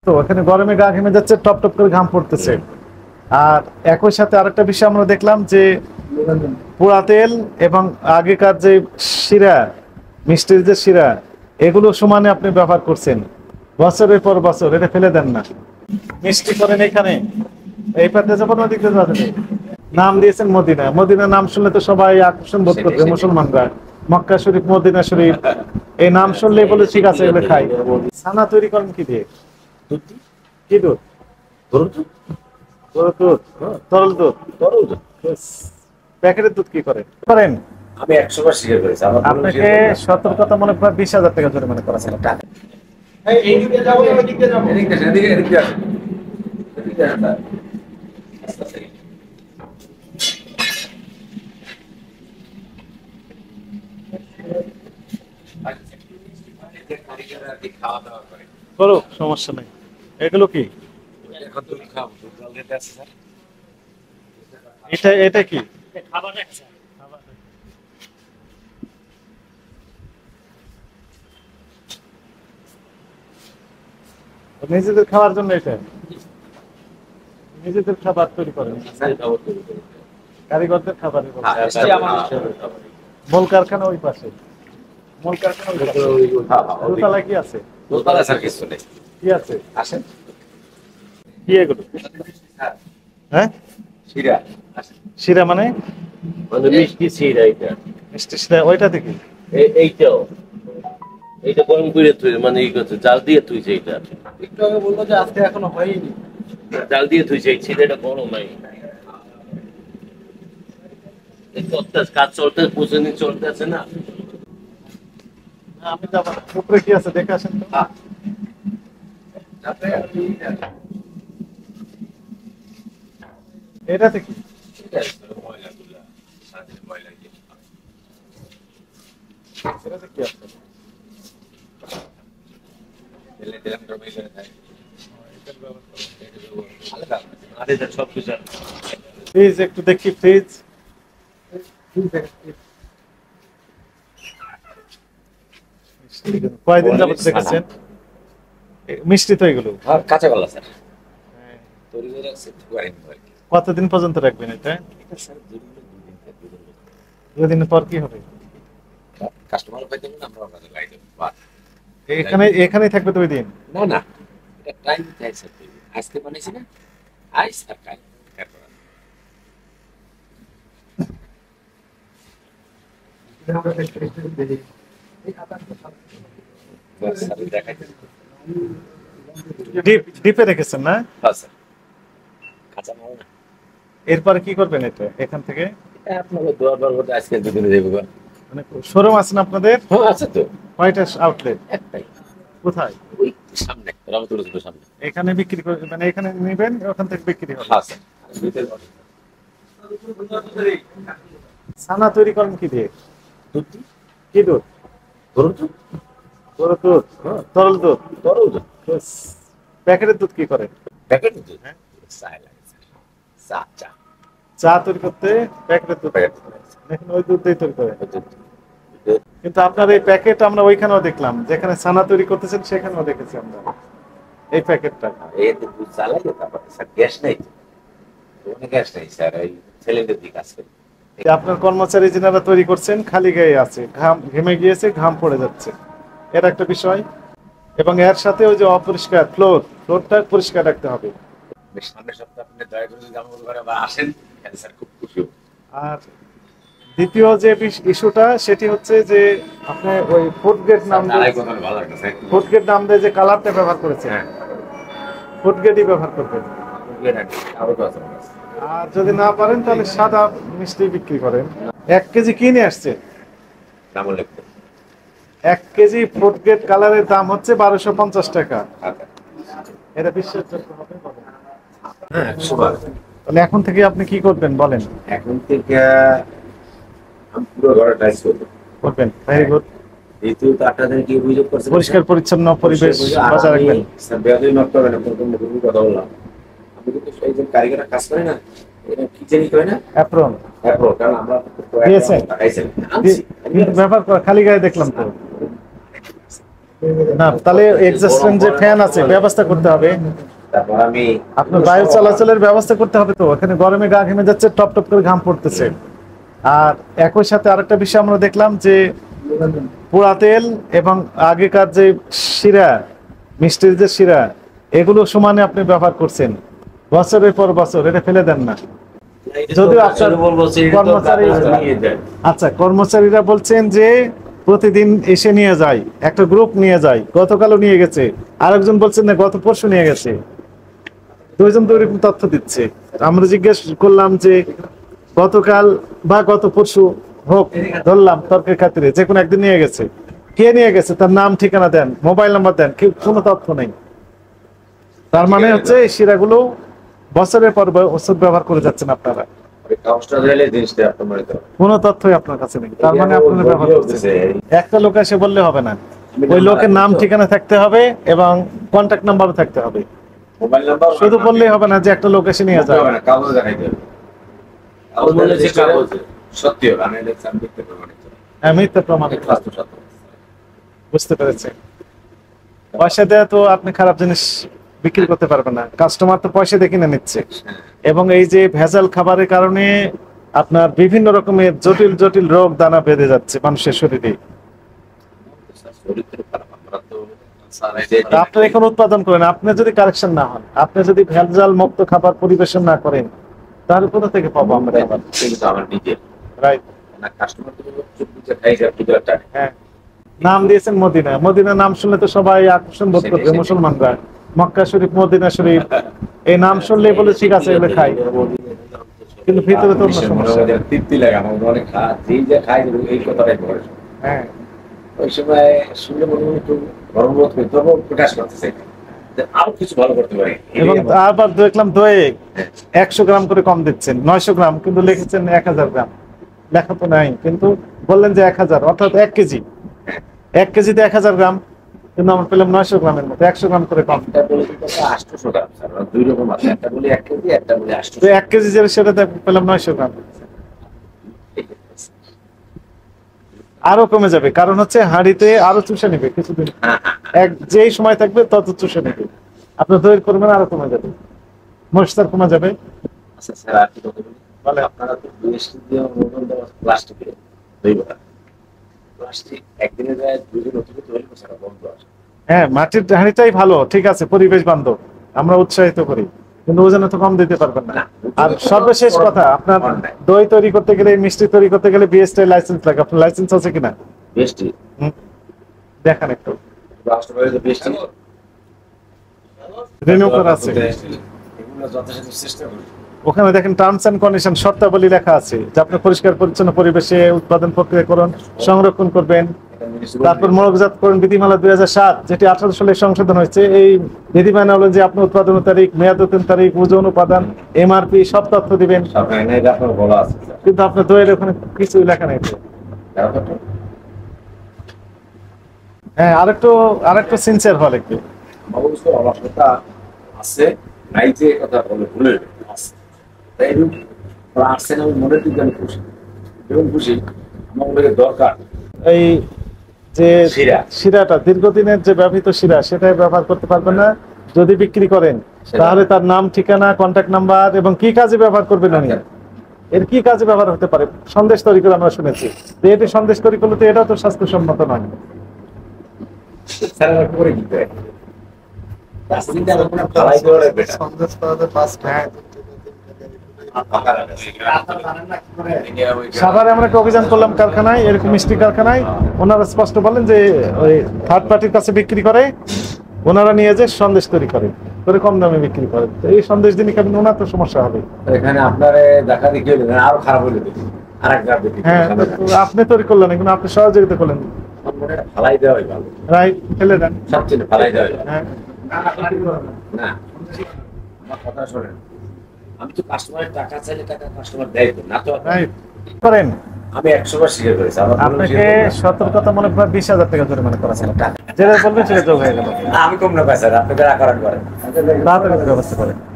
তো এখানে গরমে গা ঘেমে যাচ্ছে, টপ টপ করে ঘাম পড়তেছে। আর একই সাথে আরেকটা বিষয় আমরা দেখলাম যে পোড়া তেল এবং আগেকার যে শিরা, মিষ্টির যে শিরা, এগুলো সমানে আপনি ব্যবহার করছেন বছরের পর বছর, এটা ফেলে দেন না। মিষ্টি করেন এখানে, এই পাতে যাবেন, ওদিকে যাবেন। নাম দিয়েছেন মদিনা। মদিনা নাম শুনলে তো সবাই আকর্ষণ বোধ করবে মুসলমানরা। মক্কা শরীফ, মদিনা শরীফ, এই নাম শুনলে বলে ঠিক আছে এগুলো খাই। ছানা তৈরি করেন কি দিয়ে? কি দুধ? গরুর দুধ। গরুর দুধ, তরল দুধ। তরল দুধ, প্যাকেটের দুধ কি করেন? আমি 100 বার স্বীকার করেছি। আপনাকে সতর্কতা মনে করে 20,000 টাকা জরিমানা করা ছিল। এই দিকে যাবো, ওই দিকে যাবো, এদিকে আসুন। এদিকে আসুন। আস্তে আস্তে। খাওয়া দাওয়া করে করুক, সমস্যা নেই। এগুলো কি? এখন দুধ খাও, দুধ জল দিতে আছে স্যার। এটা কি? খাবার রাখছে। নিজেদের খাওয়ার জন্য এটা? নিজেদের খাবার তৈরি করেন? কারিগরদের খাবার? মূল কারখানা ওই পাশে। মূল কারখানা ওই পাশে। দোতলায় কি আছে? দোতলা স্যার কিছু নেই। কি আছে? আসেন। কি এগুলো? হ্যাঁ, শিরা। শিরা মানে? মানে মিষ্টি শিরা এটা। মিষ্টি শিরা ওইটা থেকে? এইটাও এইটা গরম করে তুই মানে এই করছে, জাল দিয়ে তুইছে এইটা। একটু আগে বললো যে আজকে এখনো হয়নি। জাল দিয়ে তুইছে, এই শিরাটা গরম নাই। কাজ চলতে পুজনি চলতেছে না। আমি যাবো না। উপরে কি আছে দেখে আসেন তো। এটা থেকে? ময়লাগুলা, সাদের ময়লা দিয়ে। এটাতে কি আছে? তেলে দিলাম টমেটো করে খাই। আরে সব কিছু প্লিজ একটু দেখি, প্লিজ। কয়দিন যাবত দেখেছেন? মিষ্টি তো এগুলো? হ্যাঁ, কাঁচা কলা স্যার। তৈরি করে রাখছি, কতদিন পর্যন্ত রাখবেন এটা? এটা স্যার দুদিন 2 দিন পর কি হবে? কাস্টমার পাইতে না, আমরা আপনাদের গাইড দেব। এখানেই থাকবে 2 দিন? না না, এটা টাইম চাই স্যার। আজকে বানাইছি না, আইস আর কাল এরপর স্যার দেখাই দেব। ডিপে রেখেছেন না? হ্যাঁ স্যার, কাঁচা মাল না। এরপরে কি করবেন এটা এখান থেকে? এটা আপনাদের দোয়ার বলতে আজকে দুদিনে দেবো। মানে শোরুম আছে না আপনাদের? হ্যাঁ আছে তো, কয়টা আউটলেট? একটাই, কোথায়? ওই সামনে রামতুলের সামনে। এখানে বিক্রি করবেন মানে এখানে নেবেন, ওখান থেকে বিক্রি হবে? হ্যাঁ স্যার। ছানা তৈরি করেন কি দিয়ে? দুধ। কি দুধ? গরুর দুধ। গরুর দুধ, তরল দুধ। তরল দুধ। প্যাকেটের দুধ কি করেন? প্যাকেট দুধ। হ্যাঁ, চা লাগে স্যার। চা চা তৈরি করতে প্যাকেটের দুধ? প্যাকেট দেখুন ওই দুধ দিয়ে তৈরি করে। কিন্তু আপনার এই প্যাকেট আমরা ওইখানেও দেখলাম, যেখানে ছানা তৈরি করতেছেন সেখানেও দেখেছি আমরা এই প্যাকেটটা। এই দুধ চা লাগে। তারপরে স্যার গ্যাস নেই, গ্যাস নেই স্যার, ওই ছেলেদের দিকে কাজ করি। আপনার কর্মচারী যিনারা তৈরি করছেন খালি গায়ে আছে, ঘেমে গিয়েছে, ঘাম পড়ে যাচ্ছে, এটা একটা বিষয়। এবং এর সাথে ওই যে অপরিষ্কার ফ্লোরটা পরিষ্কার রাখতে হবে। সামনের সপ্তাহে আপনি দয়া করে যদি আমাদের ঘরে আবার আসেন, তাহলে স্যার খুব খুশি হব। আর দ্বিতীয় যে ইস্যুটা সেটি হচ্ছে যে আপনি ওই ফুড গ্রেড নাম দিয়ে যে কালারটা ব্যবহার করেছেন, ফুড গ্রেডই ব্যবহার করবেন। আর যদি না পারেন তাহলে সাদা মিষ্টি বিক্রি করেন। 1 কেজি কিনে আসছে, 1 কেজি ফুড গ্রেড কালারের দাম হচ্ছে 1250 টাকা। এটা বিশ্বাসযোগ্য হবে? হ্যাঁ, তাহলে এখন থেকে আপনি কি করবেন বলেন? এখন থেকে আমি পুরো ঘরে টাইস করবেন। Very good. দ্বিতীয়ত আপনাদের কি অভিযোগ করছেন? পরিষ্কার পরিচ্ছন্ন পরিবেশ বজায় রাখবেন। স্যার বেয়াদবি মাফ করবেন, প্রথম কথা বললাম। আমি কিন্তু সেই যে কারিগররা কাজ করে না, এটা কি জানি কয় না, অ্যাপ্রন। কারণ আমরা দিয়েছেন, টাকাইছেন ব্যবহার করা খালি গায়ে দেখলাম তো। না, তাহলে এক্সস্টেন্ট যে ফ্যান আছে ব্যবস্থা করতে হবে। তারপর আমি আপনার বায়ু চলাচলের ব্যবস্থা করতে হবে। তো এখানে গরমে গা ঘেমে যাচ্ছে, টপ টপ করে ঘাম পড়তেছে। আর একই সাথে আরেকটা বিষয় আমরা দেখলাম যে পোড়া তেল এবং আগেকার যে শিরা, মিষ্টির যে শিরা, এগুলো সমানে আপনি ব্যবহার করছেন বছরের পর বছর, এটা ফেলে দেন না। যদিও আপনার কর্মচারী, আচ্ছা কর্মচারীরা বলছেন যে প্রতিদিন এসে নিয়ে যায়, একটা গ্রুপ নিয়ে যায়, গতকালও নিয়ে গেছে, আরেকজন বলছেন না গত পরশু নিয়ে গেছে। দুইজন তো এরকম তথ্য দিচ্ছে। আমরা জিজ্ঞেস করলাম যে গতকাল বা গত পরশু হোক, ধরলাম তর্কের খাতিরে, যে কোনো একদিন নিয়ে গেছে, কে নিয়ে গেছে তার নাম ঠিকানা দেন, মোবাইল নাম্বার দেন, কোনো তথ্য নেই। তার মানে হচ্ছে এই শিরাগুলো বছরের পর বছর ব্যবহার করে যাচ্ছেন আপনারা, কোনো তথ্যই আপনার কাছে নেই। তার মানে আপনারা ব্যবহার করছেন। একটা লোক এসে বললে হবে না, ওই লোকের নাম ঠিকানা থাকতে হবে এবং কন্ট্যাক্ট নাম্বারও থাকতে হবে। মোবাইল নাম্বার শুধু বললেই হবে না যে একটা লোক এসে নিয়ে যায়। কাগজ দেখাইতে হবে, সত্যি হবে, আমি দেখছি আমি দেখতে প্রমাণিত। হ্যাঁ, মিথ্যা প্রমাণিত। বাস্তব সত্য। বুঝতে পেরেছি। পয়সা দেয়া তো আপনি খারাপ জিনিস বিক্রি করতে পারবেন না, কাস্টমার তো পয়সা দিয়ে কিনে নিচ্ছে। এবং এই যে ভেজাল খাবারের কারণে আপনার বিভিন্ন রকমের জটিল জটিল রোগ দানা বেঁধে যাচ্ছে মানুষের শরীরে। আপনি এখন উৎপাদন করেন, আপনি যদি কারেকশন না হন, আপনি যদি ভেজাল মুক্ত খাবার পরিবেশন না করেন, তাহলে কোথা থেকে পাবো আমরা খাবার? আমার নিজের রাইট। না, কাস্টমার তো চুপ বুঝে খাইছে পূজাটা। হ্যাঁ, নাম দিয়েছেন মদিনা। মদিনা নাম শুনলে তো সবাই আকর্ষণ বোধ করবে, মুসলমানরা। মক্কা শরীফ, মদিনা শরীফ, এই নাম শুনলেই বলে ঠিক আছে এগুলো খাই, কিন্তু ভিতরে তো অন্য সমস্যা। তৃপ্তি লাগে আমার, অনেক যেই যে খাই এই কথাটাই বলে। হ্যাঁ, ওই সময় শুনলে মনে হয় একটু গরম বোধ করি, তবু প্রকাশ করতে চাই আরো কিছু ভালো করতে পারি। এবং আবার দেখলাম দয়ে 100 গ্রাম করে কম দিচ্ছেন, 900 গ্রাম, কিন্তু লিখেছেন 1000 গ্রাম। লেখা তো নাই, কিন্তু বললেন যে 1000, অর্থাৎ 1 কেজি। 1 কেজিতে 1000 গ্রাম, কিন্তু আমরা পেলাম 900 গ্রামের মতো, 100 গ্রাম করে কম। একটা বলে 800 গ্রাম, স্যার দুই রকম আছে, একটা বলে 1 কেজি, একটা বলে 800। তো 1 কেজি যেটা সেটাতে পেলাম 900 গ্রাম। আরো কমে যাবে, কারণ হচ্ছে হাঁড়িতে আরো চুষে নেবে কিছুদিন, যেই সময় থাকবে তত চুষে নেবে। আপনার দইয়ের পরিমাণ আরো কমে যাবে, মশলার কমে যাবে। আচ্ছা স্যার, আর কি কথা বলি, আপনারা তো বিএসটি দিয়ে অনুমোদন দেওয়া প্লাস্টিকে দই বড়া, প্লাস্টিক একদিনে যায় 2 দিন অতিরিক্ত হলে স্যার বন্ধ আছে। হ্যাঁ, মাটির হাঁড়িটাই ভালো, ঠিক আছে, পরিবেশ বান্ধব, আমরা উৎসাহিত করি, কিন্তু ওজনে তো কম দিতে পারবেন না। আর সর্বশেষ কথা, আপনার দই তৈরি করতে গেলে, মিষ্টি তৈরি করতে গেলে বিএসটি লাইসেন্স লাগে। আপনার লাইসেন্স আছে কিনা? বিএসটি দেখান একটু। রাষ্ট্রপতি তো বিএসটি রিনিউ করা আছে, এগুলো যথাযথ চেষ্টা করি। ওখানে দেখেন টার্মস এন্ড কন্ডিশন, শর্তাবলী লেখা আছে যে আপনি পরিষ্কার পরিচ্ছন্ন পরিবেশে উৎপাদন প্রক্রিয়াকরণ সংরক্ষণ করবেন। তারপর মনোজাতকরণ বিধিমালা 2007, যেটি 18 সালে সংশোধন হয়েছে। এই বিধিমালা হলো যে আপনি উৎপাদন তারিখ, মেয়াদোত্তীর্ণ তারিখ, ওজন, উপাদান, এমআরপি সব তথ্য দিবেন, কিন্তু আপনার দইয়ের ওখানে কিছুই লেখা নেই। হ্যাঁ, আরেকটু সিনসিয়ার হওয়া লাগবে। অবশ্যই অলসতা আছে, নাই যে কথা বলে ভুলে আছে, তাই আসছে না, আমি মনের দিকে আমি খুশি, এবং খুশি আমার মনে দরকার। এই যে শিরাটা দীর্ঘদিনের যে ব্যবহৃত শিরা, সেটাই ব্যবহার করতে পারবেন না। যদি বিক্রি করেন তাহলে তার নাম, ঠিকানা, কন্ট্যাক্ট নাম্বার এবং কি কাজে ব্যবহার করবেন উনি, এর কি কাজে ব্যবহার হতে পারে। সন্দেশ তৈরি করে আমরা শুনেছি, যে এটি সন্দেশ তৈরি করলে তো এটাও তো স্বাস্থ্যসম্মত নয়। সাভারে আমরা একটা অভিযান করলাম কারখানায়, এরকম মিষ্টি কারখানায়, ওনারা স্পষ্ট বলেন যে ওই থার্ড পার্টির কাছে বিক্রি করে, ওনারা নিয়ে যে সন্দেশ তৈরি করে কম দামে বিক্রি করে। তো এই সন্দেশ দিনই খাবেন, ওনার তো সমস্যা হবে। এখানে আপনার দেখা দেখি আরো খারাপ হলে হ্যাঁ, আপনি তৈরি করলেন, কিন্তু আপনি সহযোগিতা করলেন, ফালাই দেওয়াই ভালো, রাইট, ফেলে দেন, সবচেয়ে ফালাই দেওয়াই ভালো। হ্যাঁ না, আমার কথা শোনেন, আমি তো কাস্টমারের টাকা চাইলে টাকা কাস্টমার দেয় না, তো রাইট করেন। আমি 100 বার স্বীকার করেছি, আপনাকে সতর্কতামূলক 20,000 টাকা জরিমানা করা ছিল, যেটা বলবেন সেটা যোগ হয়ে গেল। আমি কম না পাই স্যার, আপনাকে রাখা করেন তাড়াতাড়ি ব্যবস্থা করেন।